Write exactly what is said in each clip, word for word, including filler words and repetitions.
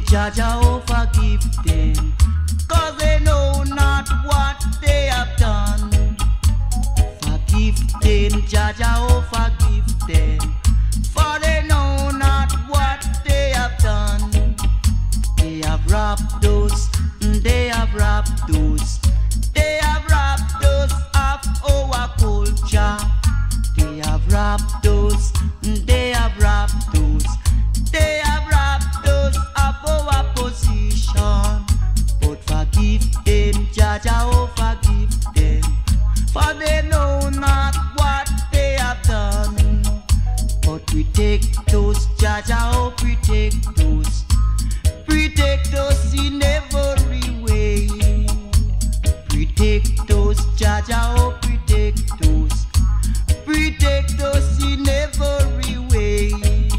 Jaja, oh forgive them, cause they know not what they have done. Forgive them, Jaja, oh forgive them, for they know not what they have done. They have robbed us, they have robbed us, they have robbed us of our culture. They have robbed us, they have robbed us, they have robbed us of our position. But forgive them, Jaja, oh forgive them, for they know not what they have done. But protect us, Jaja, oh protect us, protect us in every way. Protect us, Jaja, oh protect us, protect us in every way.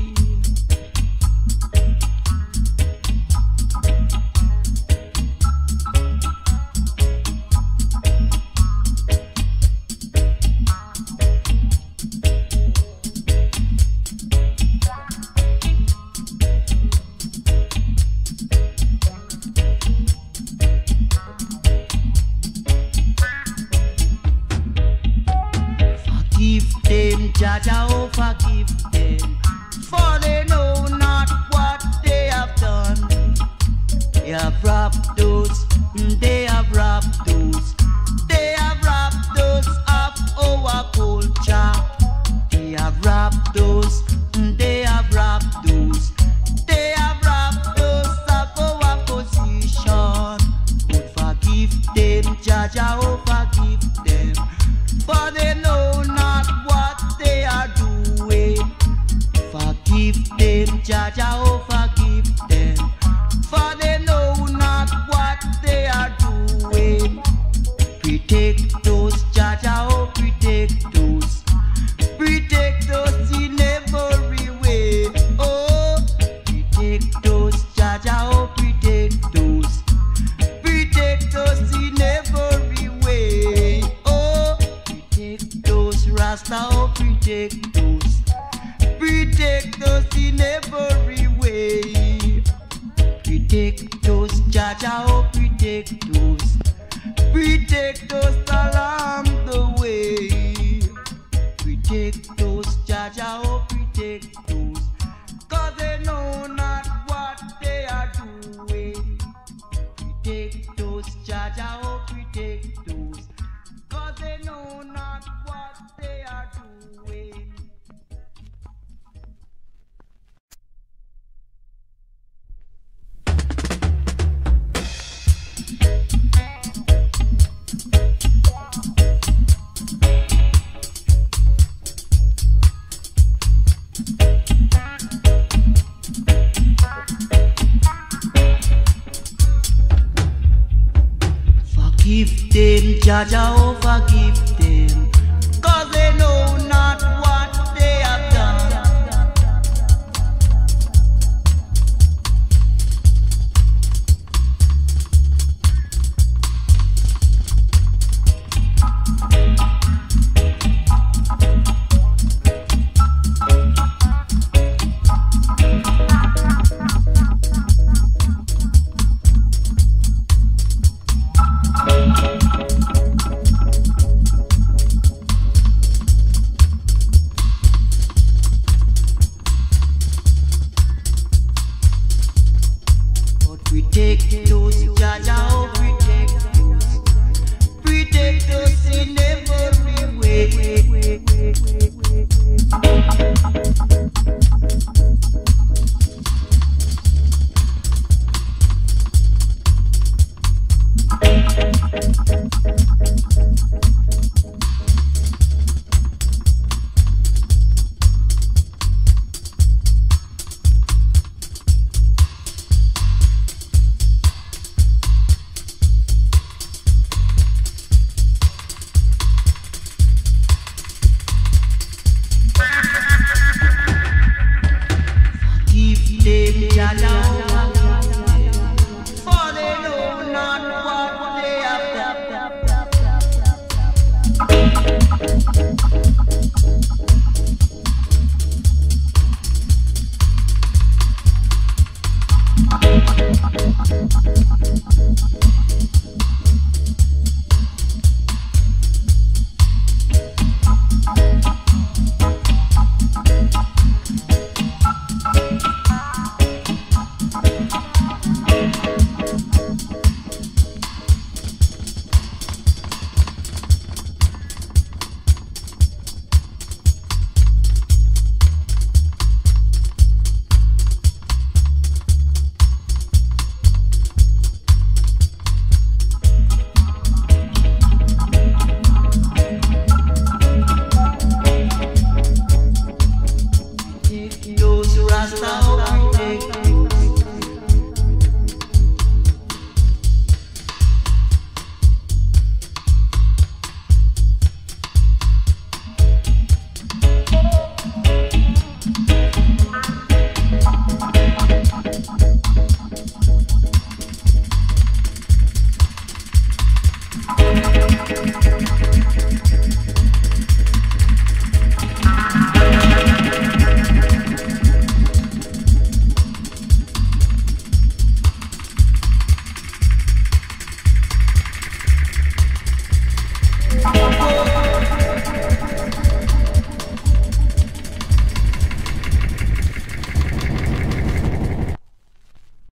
Jaja, oh forgive them, for they know not what they have done. They have robbed us, they have robbed us, they have robbed us of our culture. They have robbed us, they have robbed us, they have robbed us of our position. But forgive them, Jaja, oh forgive them, for they know not what they are doing. Forgive them, Jaja, oh forgive them, for they know not what they are doing. Protect us, Jaja, oh protect us, protect us in every way. Oh, protect us, Jaja, oh protect us, protect us in every way. Oh, protect us, Rasta, oh protect us, protect us in every way. Protect us, Jaja, oh protect us, protect us along the way. Protect us, Jaja, oh protect us, cause they know not what they are doing. Protect us, Jaja, oh protect us, cause they know not what they are doing. Forgive them, Jaja, oh forgive